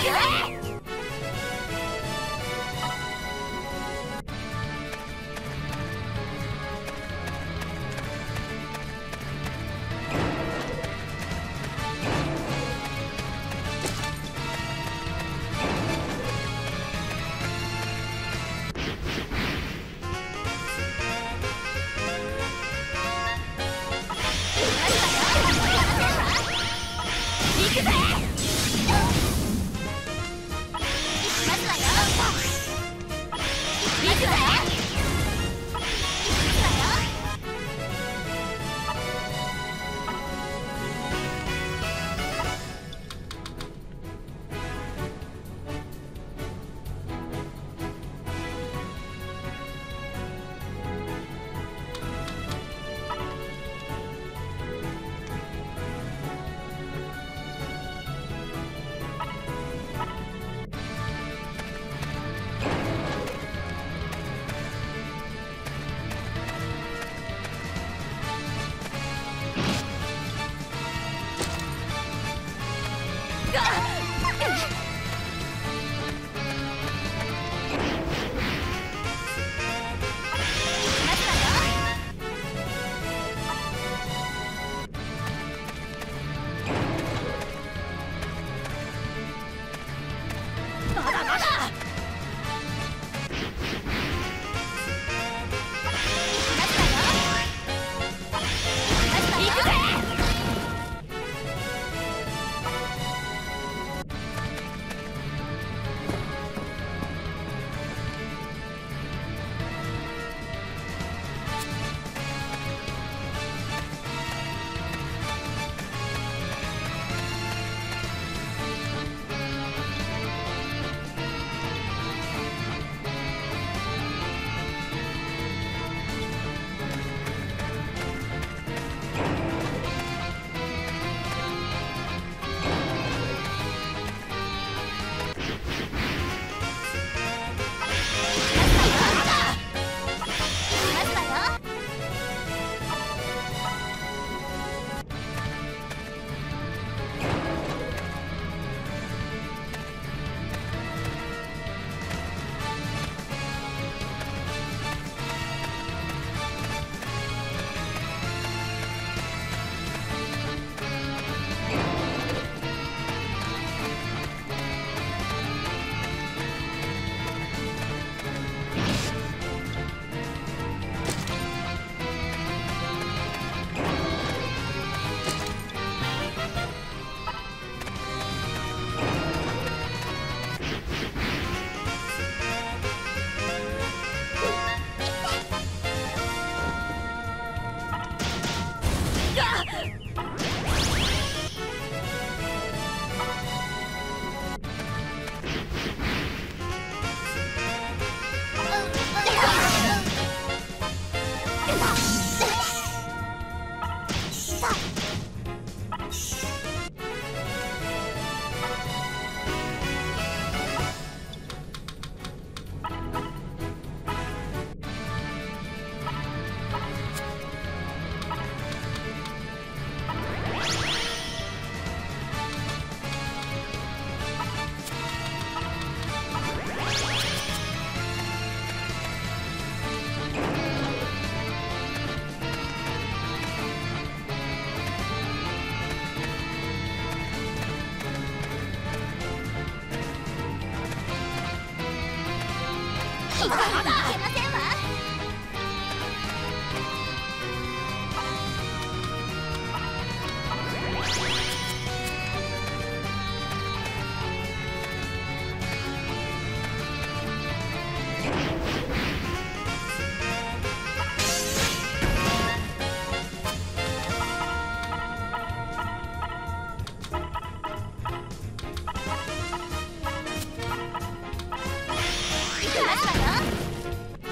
ま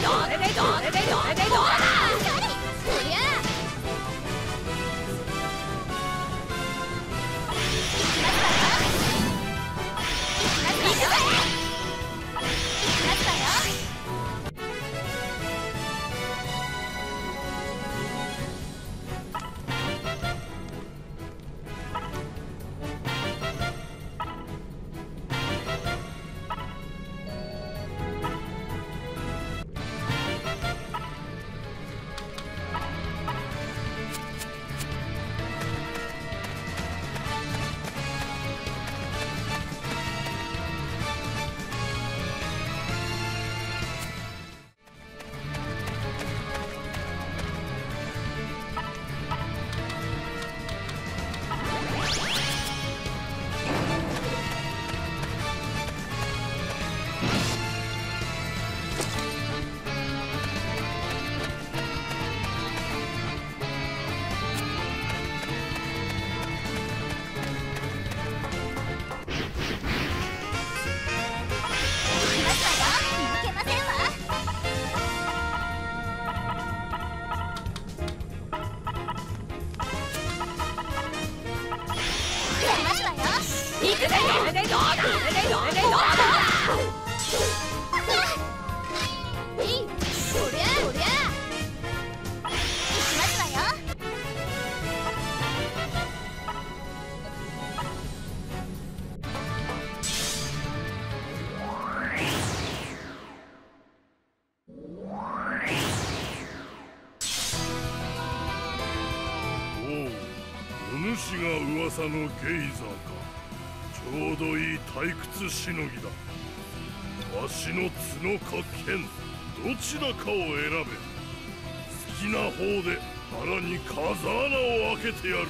お主が噂のゲイザーか。ちょうどいい退屈しのぎだ。わしの角か剣、どちらかを選べ。好きな方で腹に風穴を開けてやる。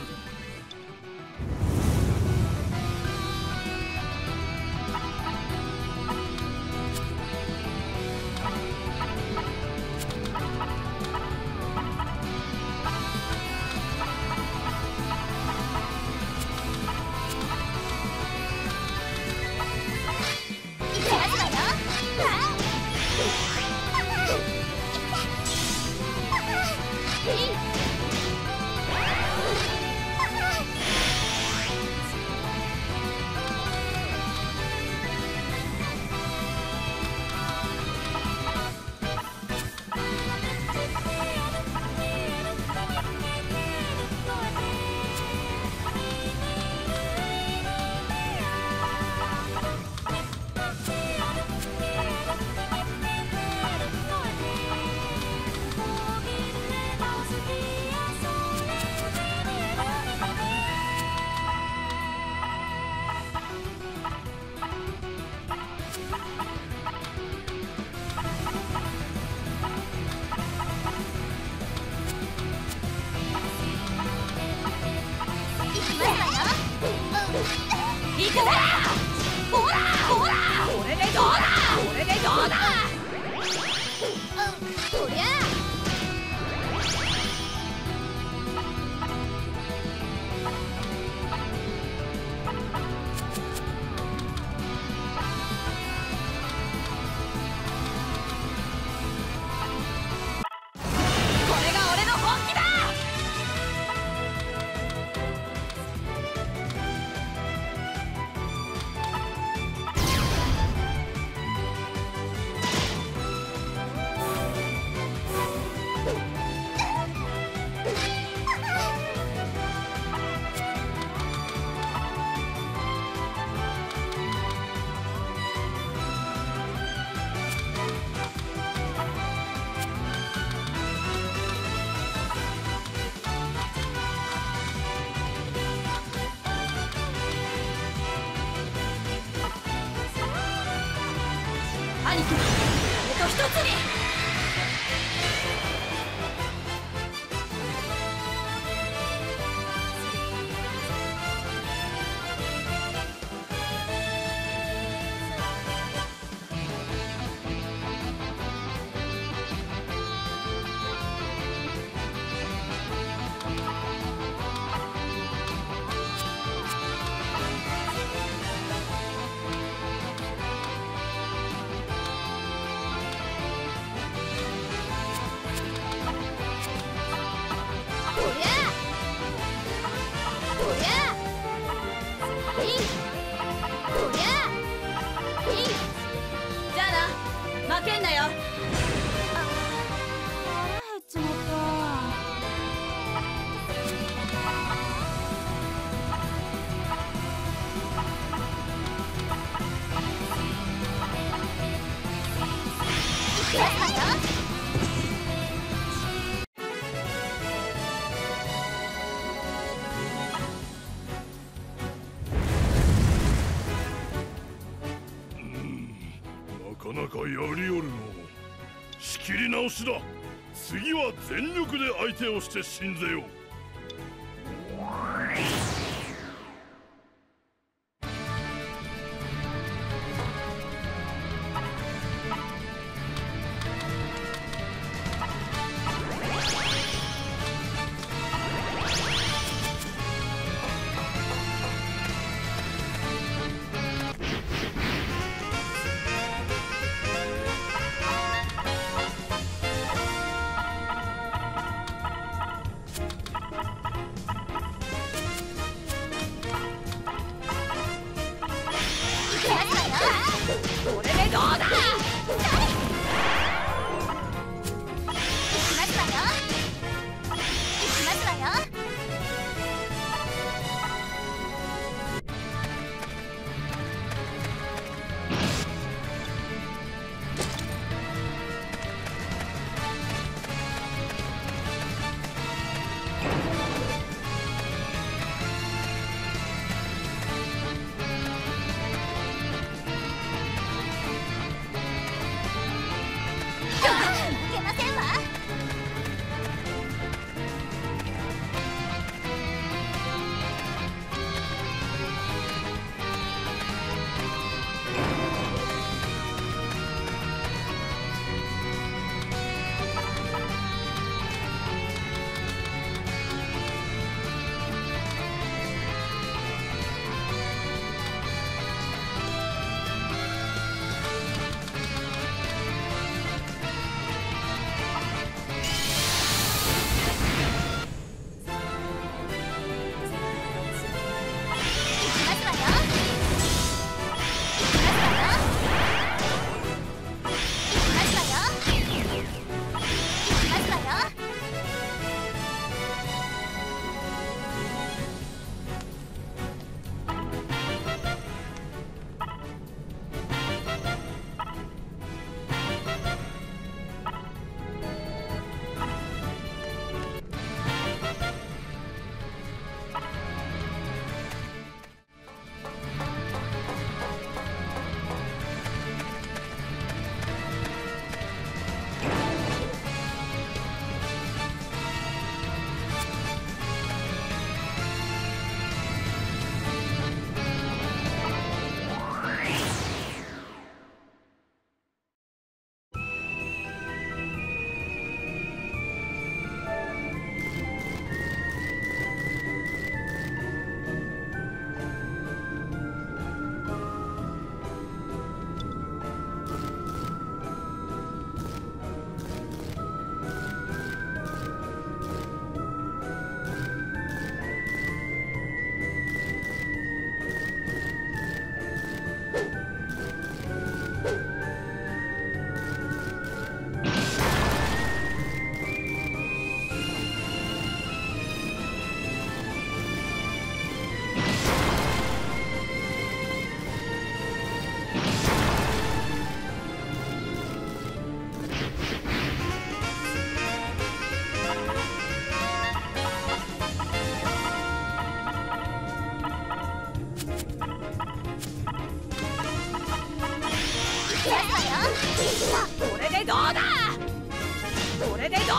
一つに。 かやりおるの。仕切り直しだ。次は全力で相手をして信ぜよう。 これでどうだ。これでどうだ。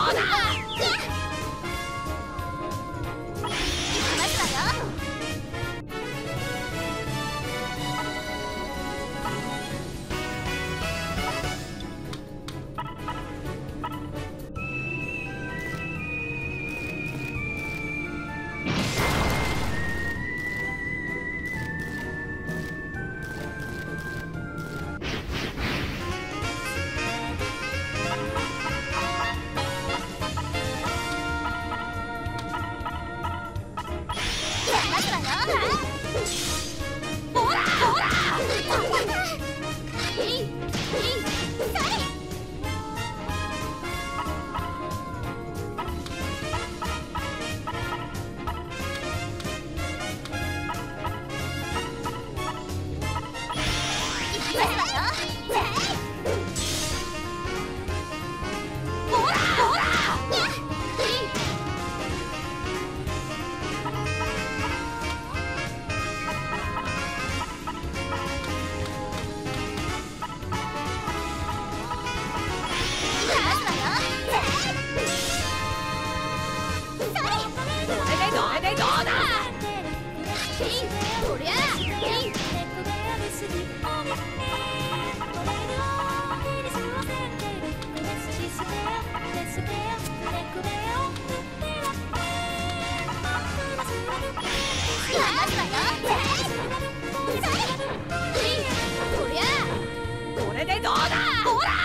れでどうだ。こりゃこれでどうだ。ほら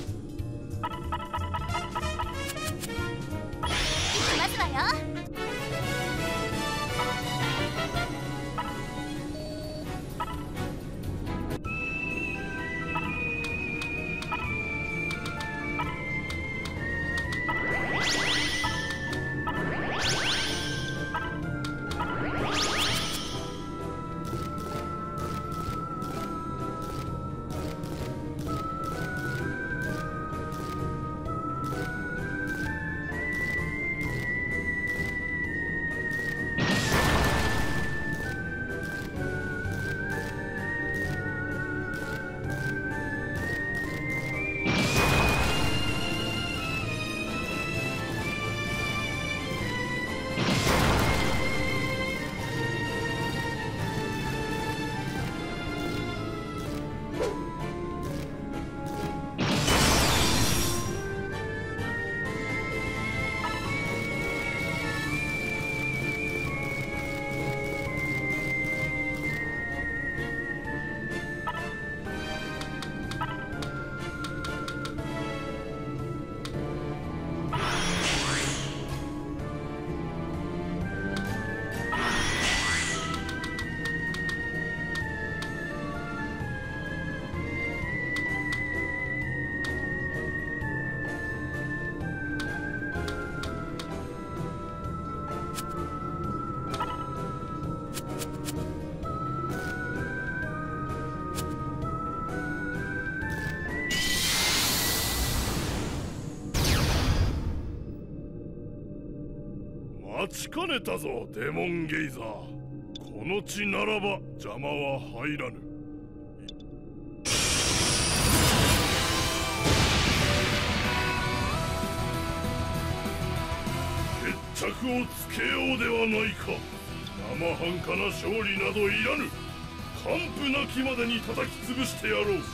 行きますわよ。 待ちかねたぞデモンゲイザー。この地ならば邪魔は入らぬ。決着をつけようではないか。生半可な勝利などいらぬ。完膚なきまでに叩き潰してやろう。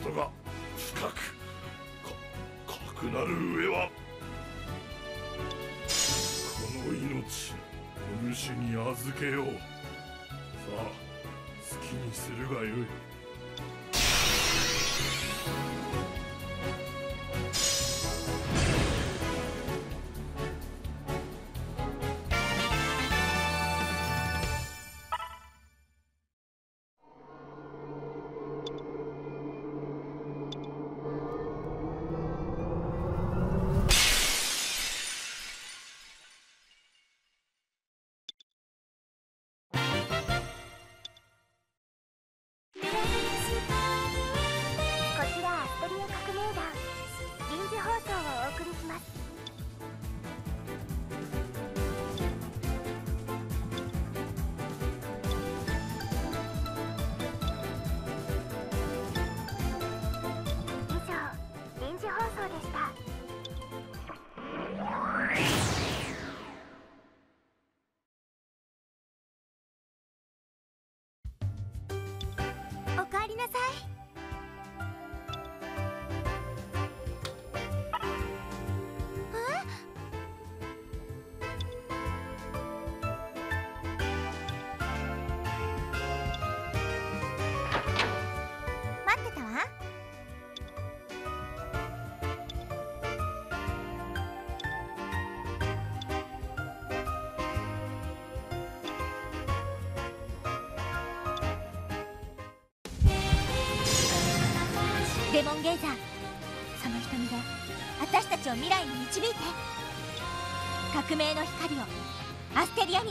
ことが深くなる上はこの命お主に預けよう。さあ好きにするがよい。 おかえりなさい。待ってたわ。デモンゲイザー、その瞳で私たちを未来に導いて。革命の光をアステリアに。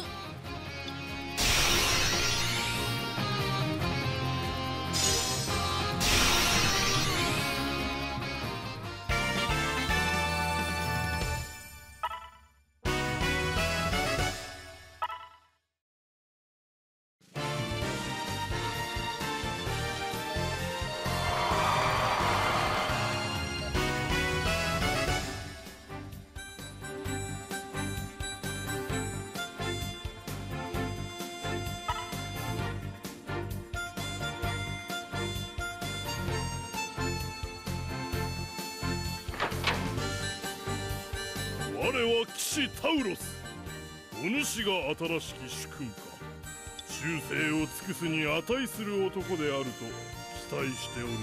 我は騎士タウロス。お主が新しき主君か。忠誠を尽くすに値する男であると期待しておるぞ。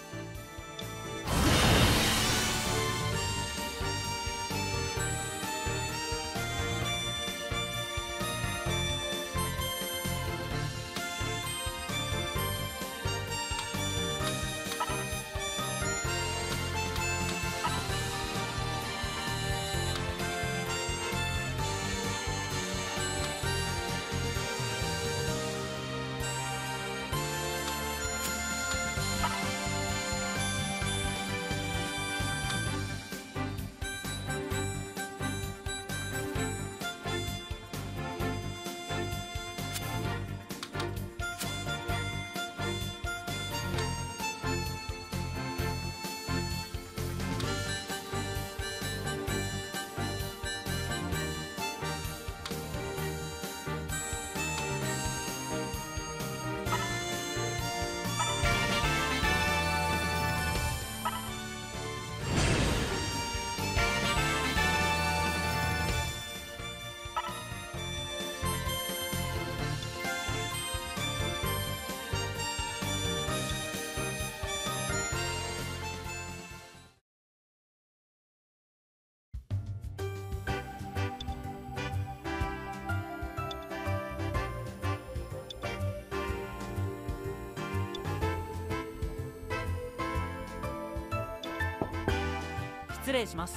失礼します。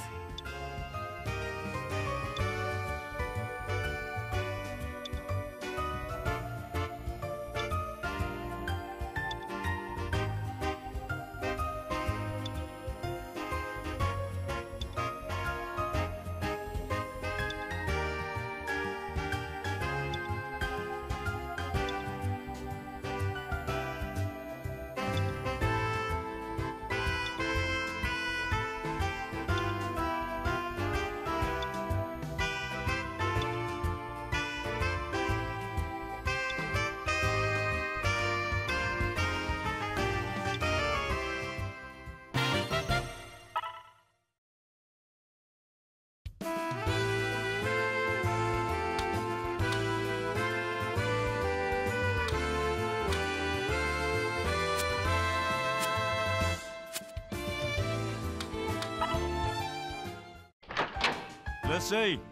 いらっしゃい。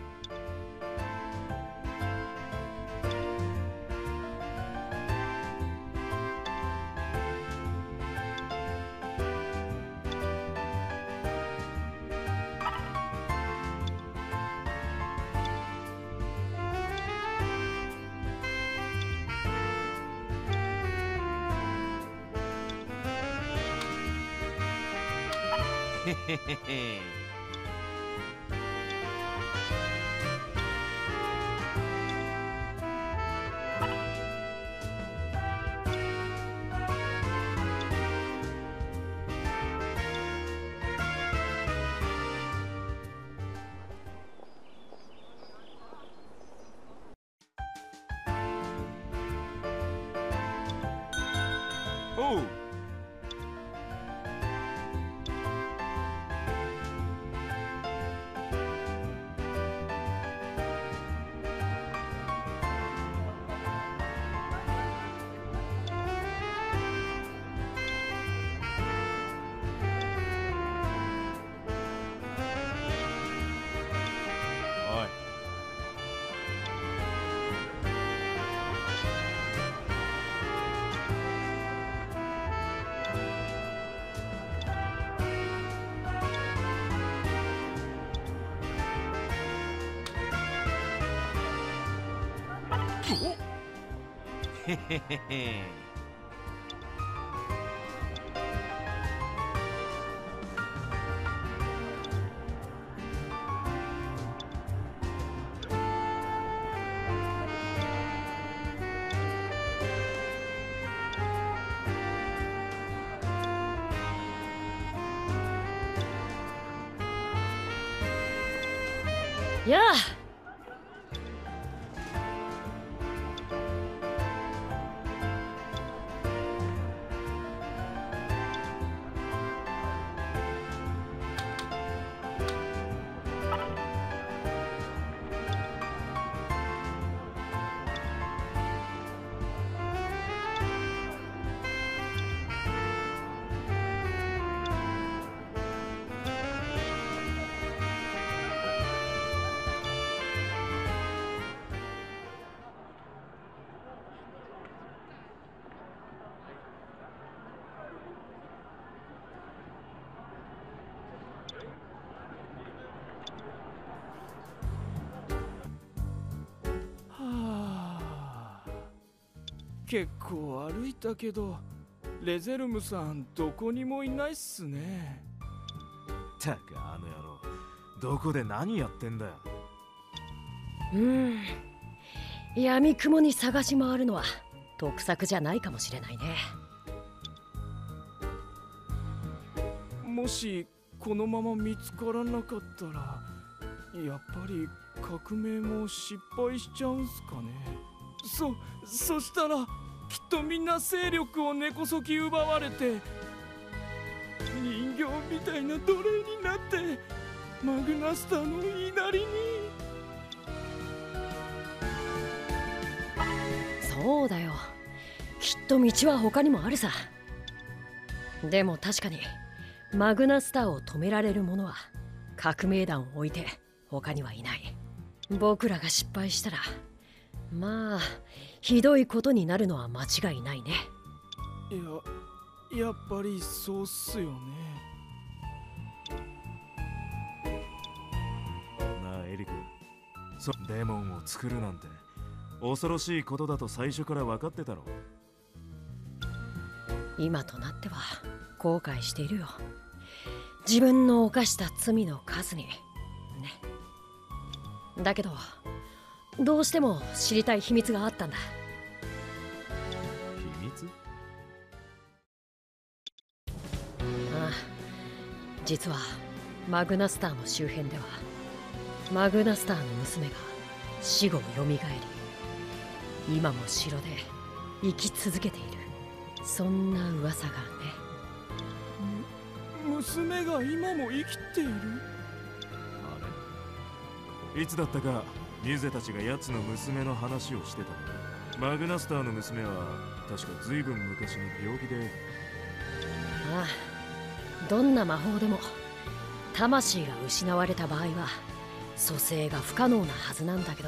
へへへへ。おう。おい。へへへへ。 やあ、 結構歩いたけど、レゼルムさんどこにもいないっすね。 たくあの野郎、どこで何やってんだよ。 闇雲に探し回るのは得策じゃないかもしれないね。 もしこのまま見つからなかったら、やっぱり革命も失敗しちゃうんすかね。そしたらきっとみんな勢力を根こそぎ奪われて、人形みたいな奴隷になってマグナスターの言いなりに。 そうだよ、きっと道は他にもあるさ。でも確かにマグナスターを止められる者は革命団を置いて他にはいない。僕らが失敗したら、まあひどいことになるのは間違いないね。 やっぱりそうっすよね。 なあエリク、デモンを作るなんて恐ろしいことだと最初から分かってたろ。 今となっては後悔しているよ。自分の犯した罪の数にね。だけどどうしても知りたい秘密があったんだ。 秘密？ ああ、実はマグナスターの周辺ではマグナスターの娘が死後よみがえり、今も城で生き続けている、そんな噂がね。 娘が今も生きている？ あれ、いつだったかミュゼたちが奴の娘の話をしてた。マグナスターの娘は確か随分昔に病気で。 ああ、どんな魔法でも魂が失われた場合は蘇生が不可能なはずなんだけど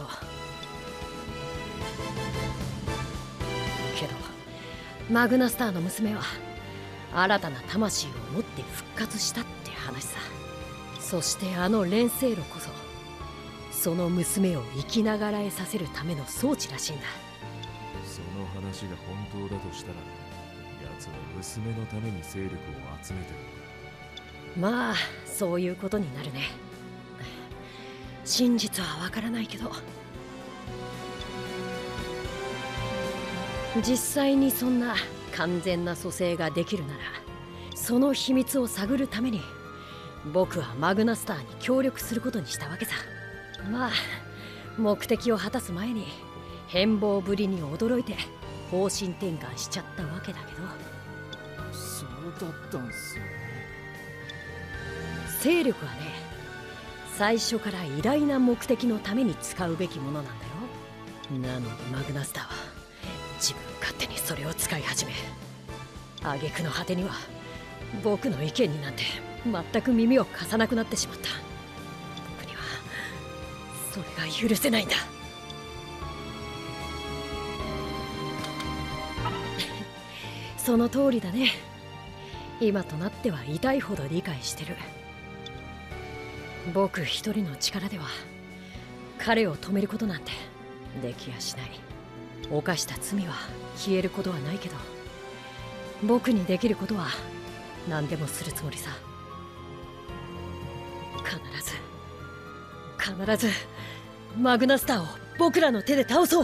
マグナスターの娘は新たな魂を持って復活したって話さ。そしてあの錬成炉こそその娘を生きながらえさせるための装置らしいんだ。 その話が本当だとしたら、奴は娘のために勢力を集めてる。 まあそういうことになるね。真実はわからないけど、実際にそんな完全な蘇生ができるなら、その秘密を探るために僕はマグナスターに協力することにしたわけさ。まあ目的を果たす前に変貌ぶりに驚いて方針転換しちゃったわけだけど。 そうだったんすね。 勢力はね、最初から偉大な目的のために使うべきものなんだよ。なのにマグナスターは自分勝手にそれを使い始め、挙句の果てには僕の意見になんて全く耳を貸さなくなってしまった。僕にはそれが許せないんだ。その通りだね。今となっては痛いほど理解してる。僕一人の力では彼を止めることなんてできやしない。犯した罪は消えることはないけど、僕にできることは何でもするつもりさ。必ずマグナスターを僕らの手で倒そう。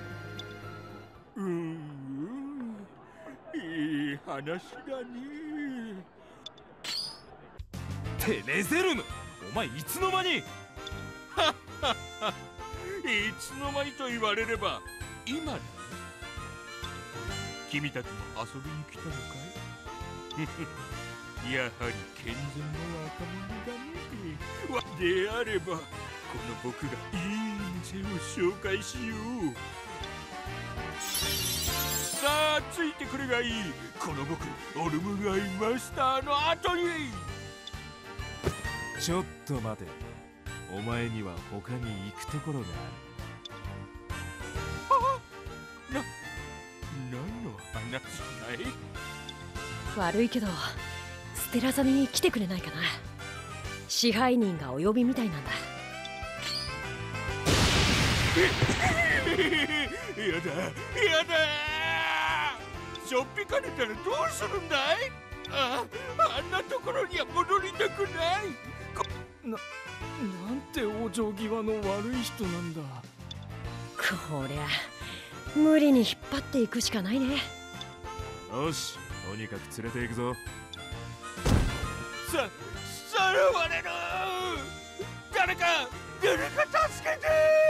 いい話だね。 テネゼルム、お前いつの間に。 いつの間にと言われれば今だ。君たちも遊びに来たのかい？やはり健全な若者だね。であればこの僕がいい店を紹介しよう。さあついてくれがいい。この僕オルムガイマスターの後に。 ちょっと待て、お前には他に行くところがある。何の話だい？ 悪いけどステラ座に来てくれないかな。支配人がお呼びみたいなんだ。 やだしょっぴかれたらどうするんだい？あんなところには戻りたくない。 なんてお嬢際の悪い人なんだ。 こりゃ無理に引っ張っていくしかないね。 よし、とにかく連れて行くぞ。 さらわれる。誰か助けて。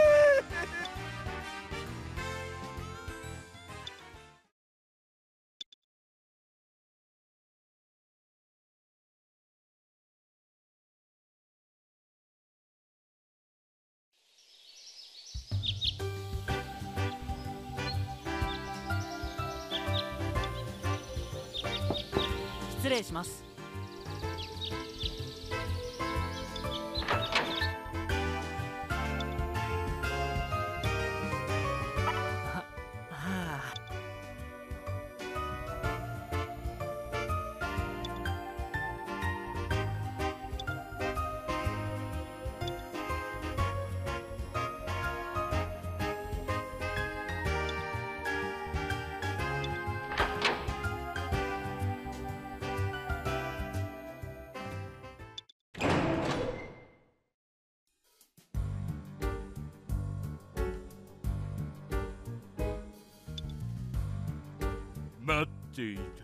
失礼します。 待っていたよ。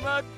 まった。